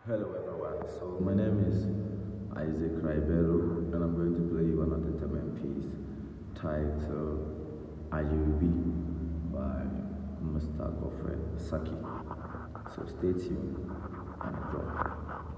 Hello everyone, so my name is Ayirebi and I'm going to play you an entertainment piece titled Ayirebi by Mr. Godfred Sackey. So stay tuned and enjoy.